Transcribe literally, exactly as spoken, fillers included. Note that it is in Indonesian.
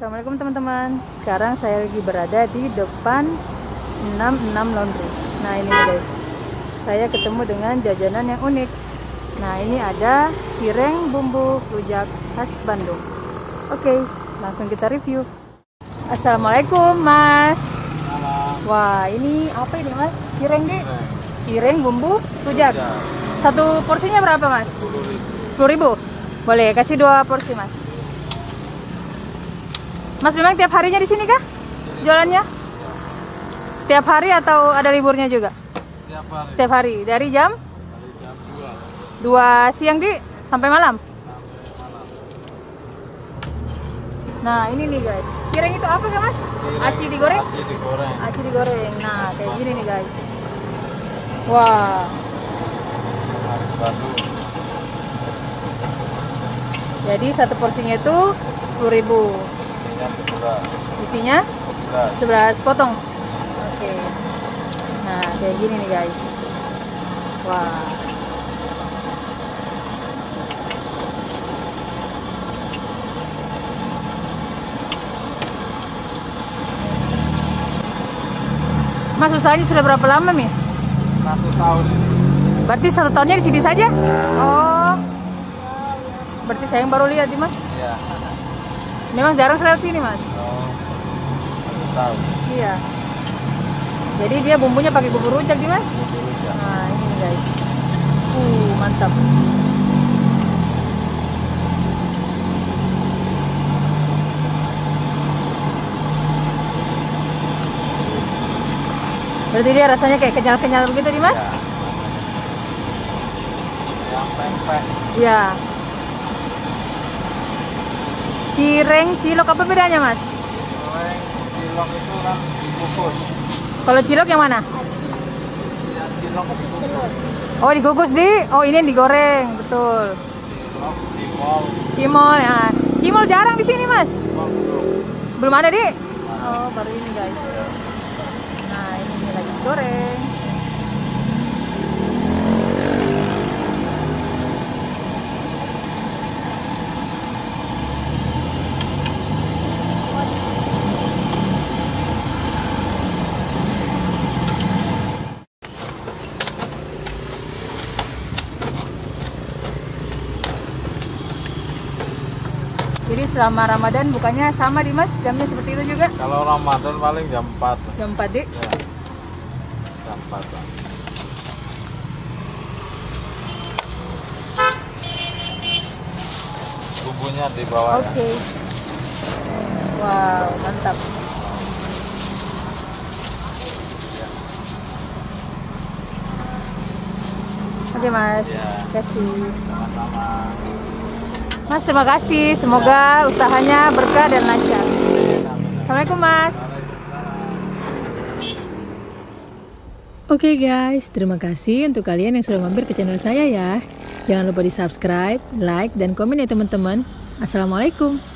Assalamualaikum teman-teman. Sekarang saya lagi berada di depan enam puluh enam Laundry. Nah ini nih guys, saya ketemu dengan jajanan yang unik. Nah ini ada cireng bumbu rujak khas Bandung. Oke, langsung kita review. Assalamualaikum Mas. Wah ini apa ini Mas? Cireng di cireng bumbu rujak. Satu porsinya berapa Mas? sepuluh ribu. Boleh kasih dua porsi Mas. Mas memang tiap harinya di sini kah jualannya? Setiap hari atau ada liburnya juga? Setiap hari. Setiap hari. Dari jam? Dari jam dua. dua siang di sampai malam. Sampai malam. Nah ini nih guys. Cireng itu apa gak Mas? Cireng, Aci digoreng? Aci digoreng. Aci digoreng. Nah kayak gini nih guys. Wah. Khas Bandung. Jadi satu porsinya itu sepuluh ribu. Isinya sebelas potong. Oke. Nah, kayak gini nih guys. Wah. Mas usahanya sudah berapa lama nih? Satu tahun. Berarti satu tahunnya di sini saja? Oh. Berarti saya yang baru lihat nih Mas. Iya. Memang jarang lewat sini Mas. Oh, satu tahun. Iya. Jadi dia bumbunya pakai bumbu rujak nih Mas. Bumbu rujak. Nah ini nih guys. Uh mantap. Berarti dia rasanya kayak kenyal-kenyal begitu nih Mas? Ya. Yang pempek. Iya. Cireng, cilok apa bedanya Mas? Cireng, cilok itu kan dikukus. Kalau cilok yang mana? Yang cilok dikukus. Oh dikukus di, oh ini yang digoreng, betul. Cilok, cimol. Cimol ya, cimol jarang di sini Mas. Cimol belum. Belum ada di? Oh baru ini guys. Nah ini, ini lagi goreng. Jadi selama Ramadan bukannya sama di Mas, jamnya seperti itu juga? Kalau Ramadan paling jam empat. Jam empat di? Ya. Jam empat. Bumbunya di bawah. Oke. Okay. Wow, mantap. Oke Mas, Ya. terima kasih. Sama-sama. Mas terima kasih, semoga usahanya berkah dan lancar. Assalamualaikum Mas. Oke guys, terima kasih untuk kalian yang sudah mampir ke channel saya ya. Jangan lupa di subscribe, like, dan komen ya teman-teman. Assalamualaikum.